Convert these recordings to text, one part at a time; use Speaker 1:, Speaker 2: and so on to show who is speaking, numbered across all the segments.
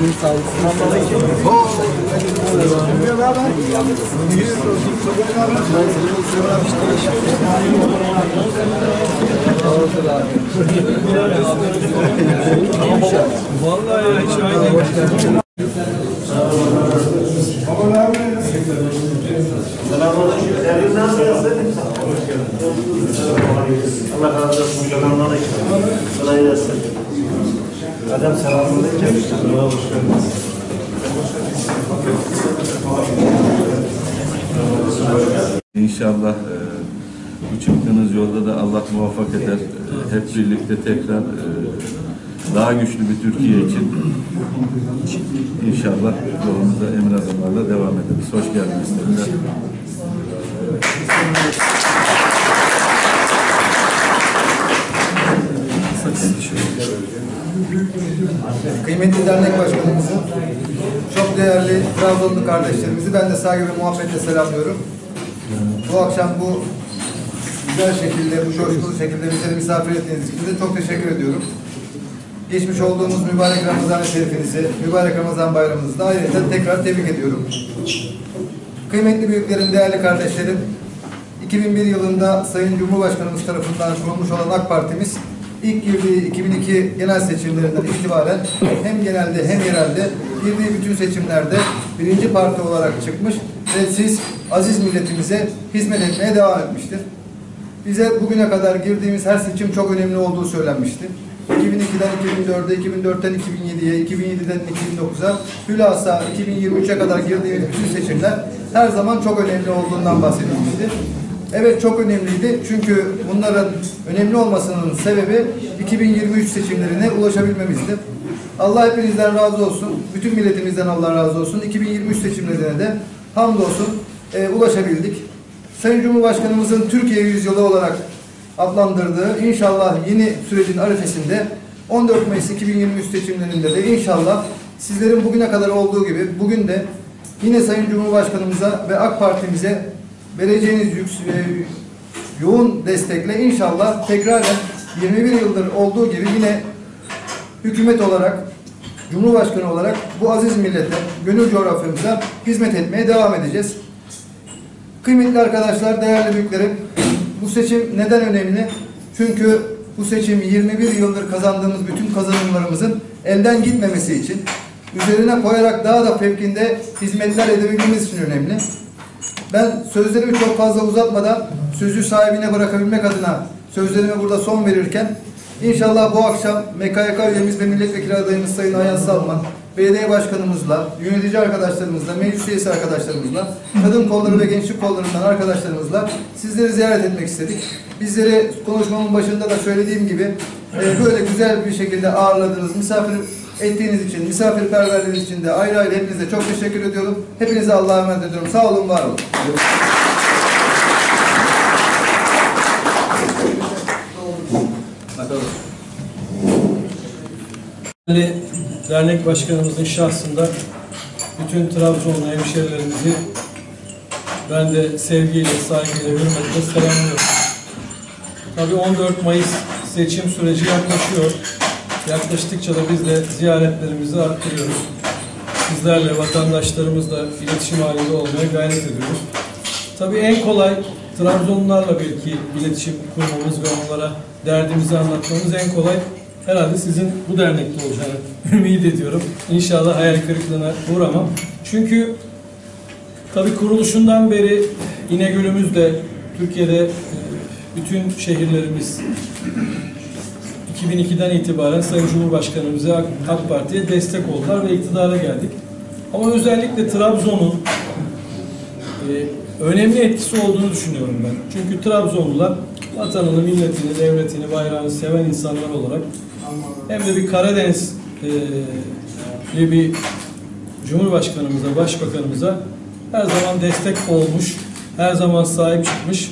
Speaker 1: Vallahi ya hiç aynı.
Speaker 2: Selamünaleyküm. Elinden söylesin. Allah razı olsun. Selamünaleyküm. Kolay gelsin. Adem selamünaleyküm. Hoş geldiniz.
Speaker 3: İnşallah bu çıktığınız yolda da Allah muvaffak eder. Hep birlikte tekrar daha güçlü bir Türkiye için inşallah yolumuza emin adımlarla devam ederiz. Hoş geldiniz.
Speaker 4: Kıymetli dernek başkanımızı, çok değerli Trabzonlu kardeşlerimizi ben de saygı ve muhabbetle selamlıyorum. Bu akşam bu güzel şekilde, bu coşkulu şekilde bizleri misafir ettiğiniz için de çok teşekkür ediyorum. Geçmiş olduğumuz mübarek Ramazan-ı Şerifinizi, mübarek Ramazan bayramınızı da ayrıca tekrar tebrik ediyorum. Kıymetli büyüklerim, değerli kardeşlerim, 2001 yılında Sayın Cumhurbaşkanımız tarafından kurulmuş olan AK Partimiz, İlk girdiği 2002 genel seçimlerinden itibaren hem genelde hem yerelde girdiği bütün seçimlerde birinci parti olarak çıkmış ve siz aziz milletimize hizmet etmeye devam etmiştir. Bize bugüne kadar girdiğimiz her seçim çok önemli olduğu söylenmişti. 2002'den 2004'e, 2004'ten 2007'ye, 2007'den 2009'a, hülasa 2023'e kadar girdiğimiz bütün seçimler her zaman çok önemli olduğundan bahsedilmişti. Evet, çok önemliydi çünkü bunların önemli olmasının sebebi 2023 seçimlerine ulaşabilmemizdi. Allah hepinizden razı olsun, bütün milletimizden Allah razı olsun. 2023 seçimlerine de hamdolsun ulaşabildik. Sayın Cumhurbaşkanımızın Türkiye Yüzyılı olarak adlandırdığı inşallah yeni sürecin arifesinde 14 Mayıs 2023 seçimlerinde de inşallah sizlerin bugüne kadar olduğu gibi bugün de yine Sayın Cumhurbaşkanımıza ve AK Parti'mize vereceğiniz yoğun destekle inşallah tekrar 21 yıldır olduğu gibi yine hükümet olarak, Cumhurbaşkanı olarak bu aziz millete, gönül coğrafyamıza hizmet etmeye devam edeceğiz. Kıymetli arkadaşlar, değerli büyüklerim, bu seçim neden önemli? Çünkü bu seçim 21 yıldır kazandığımız bütün kazanımlarımızın elden gitmemesi için, üzerine koyarak daha da fevkinde hizmetler edebilmemiz için önemli. Ben sözlerimi çok fazla uzatmadan sözü sahibine bırakabilmek adına sözlerime burada son verirken inşallah bu akşam MKYK üyemiz ve milletvekili adayımız Sayın Ayhan Salman, belediye başkanımızla, yönetici arkadaşlarımızla, meclis üyesi arkadaşlarımızla, kadın kolları ve gençlik kollarından arkadaşlarımızla sizleri ziyaret etmek istedik. Bizleri konuşmamın başında da söylediğim gibi böyle güzel bir şekilde ağırladığınız, misafir ettiğiniz için, misafirperverliğiniz için de ayrı ayrı hepinize çok teşekkür ediyorum. Hepinize Allah'a emanet ediyorum. Sağ olun, var olun.
Speaker 1: Dernek başkanımızın şahsında bütün Trabzonlu hemşehrilerimizi ben de sevgiyle, saygıyla, hürmetle selamlıyorum. Tabii 14 Mayıs seçim süreci yaklaşıyor. Yaklaştıkça da biz de ziyaretlerimizi arttırıyoruz. Sizlerle, vatandaşlarımızla iletişim halinde olmaya gayret ediyoruz. Tabii en kolay Trabzonlularla belki iletişim kurmamız ve onlara derdimizi anlatmamız en kolay herhalde sizin bu dernekte olacağını ümit ediyorum. İnşallah hayal kırıklığına uğramam. Çünkü tabii kuruluşundan beri İnegöl'ümüzde, Türkiye'de bütün şehirlerimiz 2002'den itibaren Sayın Cumhurbaşkanımıza, AK Parti'ye destek oldular ve iktidara geldik. Ama özellikle Trabzon'un önemli etkisi olduğunu düşünüyorum ben. Çünkü Trabzonlular vatanını, milletini, devletini, bayrağını seven insanlar olarak hem de bir Karadeniz bir Cumhurbaşkanımıza, Başbakanımıza her zaman destek olmuş, her zaman sahip çıkmış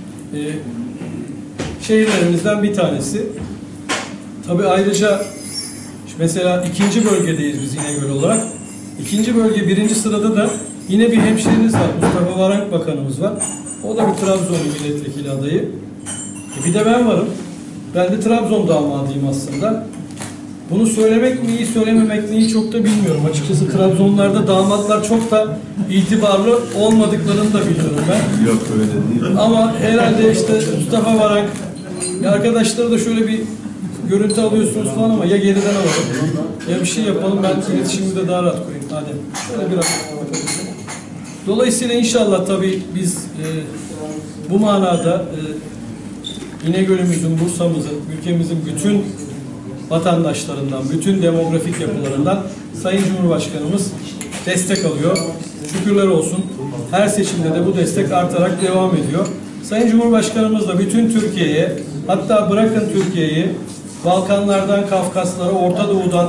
Speaker 1: şehirlerimizden bir tanesi. Tabii ayrıca mesela ikinci bölgedeyiz biz İnegöl olarak. İkinci bölge birinci sırada da yine bir hemşehrimiz var. Mustafa Varank Bakanımız var. O da bir Trabzon milletvekili adayı. Bir de ben varım. Ben de Trabzon damadıyım aslında. Bunu söylemek mi iyi, söylememek mi iyi çok da bilmiyorum. Açıkçası Trabzonlarda damatlar çok da itibarlı olmadıklarını da biliyorum ben.
Speaker 3: Yok öyle değil.
Speaker 1: Ama herhalde işte Mustafa Varank, ya arkadaşları da şöyle bir görüntü alıyorsunuz falan ama ya geriden alalım ya bir şey yapalım, ben iletişimi de daha rahat kurayım. Hadi şöyle biraz bakalım. Dolayısıyla inşallah tabii biz bu manada İnegöl'ümüzün, Bursa'mızın, ülkemizin bütün vatandaşlarından, bütün demografik yapılarından Sayın Cumhurbaşkanımız destek alıyor. Şükürler olsun. Her seçimde de bu destek artarak devam ediyor. Sayın Cumhurbaşkanımız da bütün Türkiye'ye, hatta bırakın Türkiye'yi, Balkanlardan Kafkaslara, Orta Doğu'dan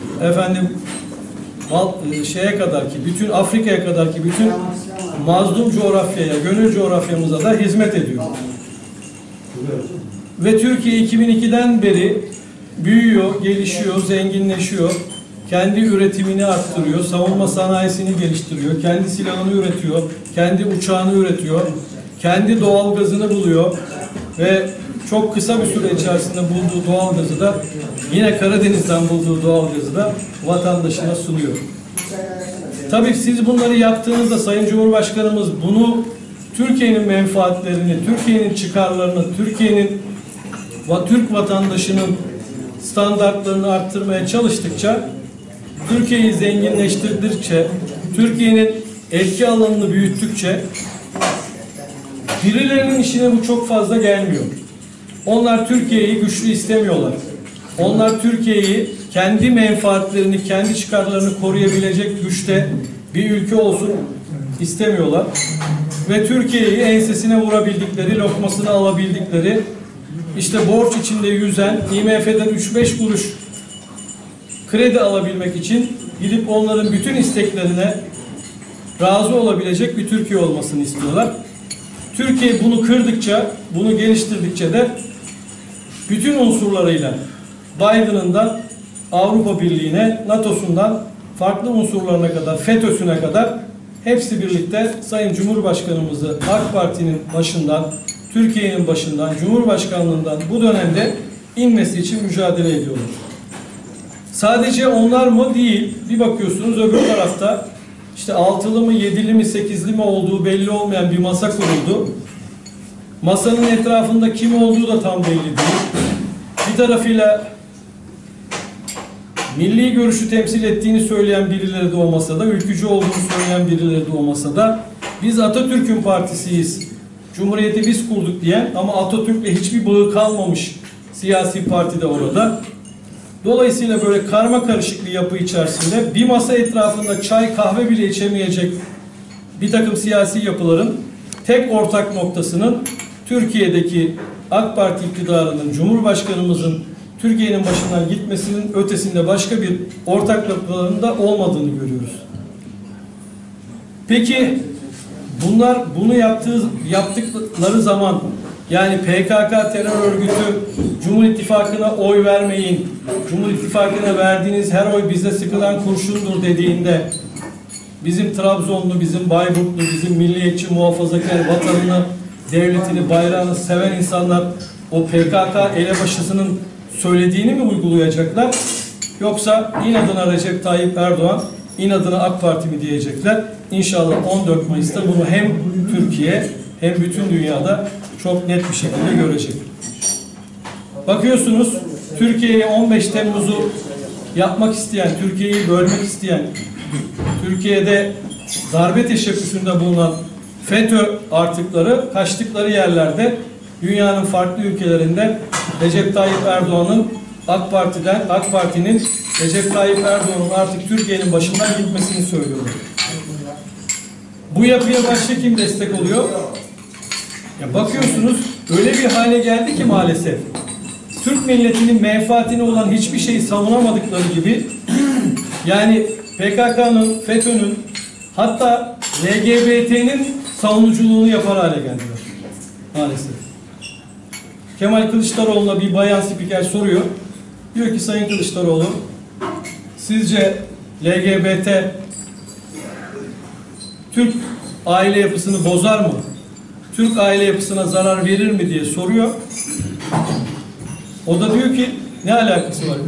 Speaker 1: şeye kadar ki, bütün Afrika'ya kadar ki bütün mazlum coğrafyaya, gönül coğrafyamıza da hizmet ediyor. Ve Türkiye 2002'den beri büyüyor, gelişiyor, zenginleşiyor. Kendi üretimini arttırıyor, savunma sanayisini geliştiriyor, kendi silahını üretiyor, kendi uçağını üretiyor, kendi doğalgazını buluyor ve çok kısa bir süre içerisinde bulduğu doğalgazı da yine Karadeniz'den bulduğu doğalgazı da vatandaşına sunuyor. Tabii siz bunları yaptığınızda Sayın Cumhurbaşkanımız bunu Türkiye'nin menfaatlerini, Türkiye'nin çıkarlarını, Türk vatandaşının standartlarını arttırmaya çalıştıkça, Türkiye'yi zenginleştirdikçe, Türkiye'nin etki alanını büyüttükçe birilerinin işine bu çok fazla gelmiyor. Onlar Türkiye'yi güçlü istemiyorlar. Onlar Türkiye'yi kendi menfaatlerini, kendi çıkarlarını koruyabilecek güçte bir ülke olsun istemiyorlar. Ve Türkiye'yi ensesine vurabildikleri, lokmasını alabildikleri, işte borç içinde yüzen, IMF'den 3-5 kuruş kredi alabilmek için gidip onların bütün isteklerine razı olabilecek bir Türkiye olmasını istiyorlar. Türkiye bunu kırdıkça, bunu geliştirdikçe de bütün unsurlarıyla Biden'ından Avrupa Birliği'ne, NATO'sundan farklı unsurlarına kadar, FETÖ'süne kadar hepsi birlikte Sayın Cumhurbaşkanımızı AK Parti'nin başından, Türkiye'nin başından, Cumhurbaşkanlığından bu dönemde inmesi için mücadele ediyorlar. Sadece onlar mı değil, bir bakıyorsunuz öbür tarafta işte 6'lı mı, 7'li mi, 8'li mi olduğu belli olmayan bir masa kuruldu. Masanın etrafında kim olduğu da tam belli değil. Bir tarafıyla milli görüşü temsil ettiğini söyleyen birileri de o masada, ülkücü olduğunu söyleyen birileri de o masada, biz Atatürk'ün partisiyiz, Cumhuriyeti biz kurduk diyen ama Atatürk'le hiçbir bağı kalmamış siyasi parti de orada. Dolayısıyla böyle karma karışık bir yapı içerisinde bir masa etrafında çay kahve bile içemeyecek bir takım siyasi yapıların tek ortak noktasının Türkiye'deki AK Parti iktidarının, Cumhurbaşkanımızın Türkiye'nin başından gitmesinin ötesinde başka bir ortak noktalarının da olmadığını görüyoruz. Peki bunlar bunu yaptıkları zaman, yani PKK terör örgütü Cumhur İttifakı'na oy vermeyin, Cumhur İttifakı'na verdiğiniz her oy bize sıkılan kurşundur dediğinde bizim Trabzonlu, bizim Bayburtlu, bizim milliyetçi, muhafazakar, vatanını, devletini, bayrağını seven insanlar o PKK elebaşısının söylediğini mi uygulayacaklar? Yoksa inadına Recep Tayyip Erdoğan, inadına AK Parti mi diyecekler? İnşallah 14 Mayıs'ta bunu hem Türkiye hem bütün dünyada çok net bir şekilde görecek. Bakıyorsunuz Türkiye'ye 15 Temmuz'u yapmak isteyen, Türkiye'yi bölmek isteyen, Türkiye'de darbe teşebbüsünde bulunan FETÖ artıkları kaçtıkları yerlerde dünyanın farklı ülkelerinde Recep Tayyip Erdoğan'ın AK Parti'nin Recep Tayyip Erdoğan'ın artık Türkiye'nin başından gitmesini söylüyorlar. Bu yapıya başka kim destek oluyor? Ya bakıyorsunuz öyle bir hale geldi ki maalesef Türk milletinin menfaatine olan hiçbir şeyi savunamadıkları gibi yani PKK'nın, FETÖ'nün hatta LGBT'nin savunuculuğunu yapar hale geldiler. Maalesef. Kemal Kılıçdaroğlu'na bir bayan spiker soruyor. Diyor ki Sayın Kılıçdaroğlu, sizce LGBT Türk aile yapısını bozar mı? Türk aile yapısına zarar verir mi diye soruyor. O da diyor ki ne alakası var?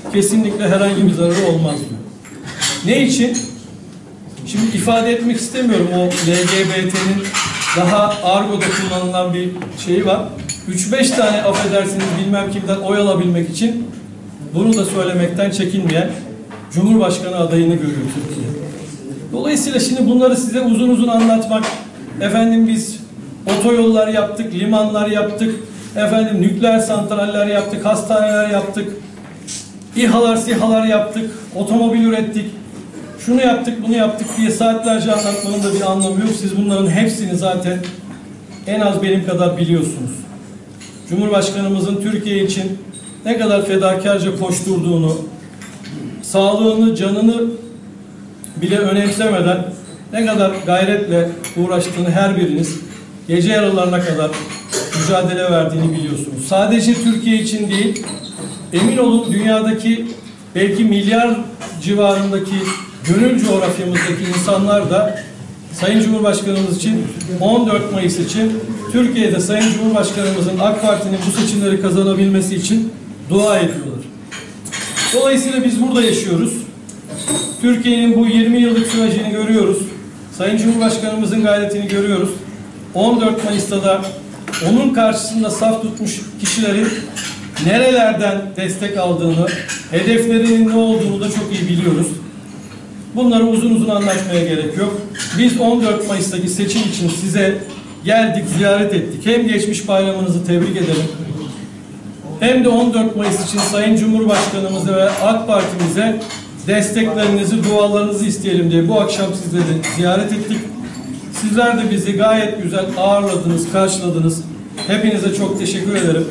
Speaker 1: kesinlikle herhangi bir zararı olmaz diyor. Ne için? Şimdi ifade etmek istemiyorum, o LGBT'nin daha argoda kullanılan bir şeyi var. 3-5 tane affedersiniz bilmem kimden oy alabilmek için bunu da söylemekten çekinmeyen Cumhurbaşkanı adayını görüyor Türkiye. Dolayısıyla şimdi bunları size uzun uzun anlatmak, efendim biz otoyollar yaptık, limanlar yaptık, efendim nükleer santraller yaptık, hastaneler yaptık, İHA'lar, SİHA'lar yaptık, otomobil ürettik, şunu yaptık, bunu yaptık diye saatlerce anlatmanın da bir anlamı yok. Siz bunların hepsini zaten en az benim kadar biliyorsunuz. Cumhurbaşkanımızın Türkiye için ne kadar fedakarca koşturduğunu, sağlığını, canını bile önemsemeden ne kadar gayretle uğraştığını her biriniz gece yarılarına kadar mücadele verdiğini biliyorsunuz. Sadece Türkiye için değil, emin olun dünyadaki belki milyar civarındaki gönül coğrafyamızdaki insanlar da Sayın Cumhurbaşkanımız için 14 Mayıs için Türkiye'de Sayın Cumhurbaşkanımızın AK Parti'nin bu seçimleri kazanabilmesi için dua ediyorlar. Dolayısıyla biz burada yaşıyoruz. Türkiye'nin bu 20 yıllık sürecini görüyoruz. Sayın Cumhurbaşkanımızın gayretini görüyoruz. 14 Mayıs'ta da onun karşısında saf tutmuş kişilerin nerelerden destek aldığını, hedeflerinin ne olduğunu da çok iyi biliyoruz. Bunları uzun uzun anlatmaya gerek yok. Biz 14 Mayıs'taki seçim için size geldik, ziyaret ettik. Hem geçmiş bayramınızı tebrik edelim, hem de 14 Mayıs için Sayın Cumhurbaşkanımıza ve AK Parti'mize desteklerinizi, dualarınızı isteyelim diye bu akşam sizleri ziyaret ettik. Sizler de bizi gayet güzel ağırladınız, karşıladınız. Hepinize çok teşekkür ederim.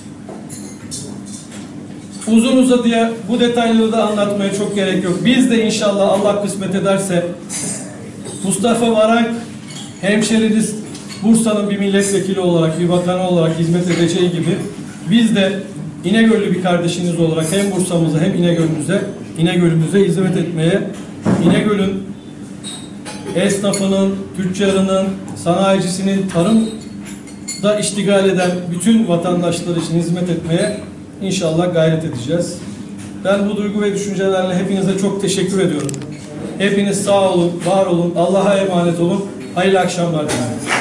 Speaker 1: Uzun uzadıya bu detayları da anlatmaya çok gerek yok. Biz de inşallah Allah kısmet ederse Mustafa Varank hemşeriniz Bursa'nın bir milletvekili olarak, bir bakanı olarak hizmet edeceği gibi biz de İnegöllü bir kardeşiniz olarak hem Bursa'mıza hem İnegöl'ümüze hizmet etmeye, İnegöl'ün esnafının, tüccarının, sanayicisinin, tarımda iştigal eden bütün vatandaşlar için hizmet etmeye İnşallah gayret edeceğiz. Ben bu duygu ve düşüncelerle hepinize çok teşekkür ediyorum. Hepiniz sağ olun, var olun, Allah'a emanet olun. Hayırlı akşamlar dilerim.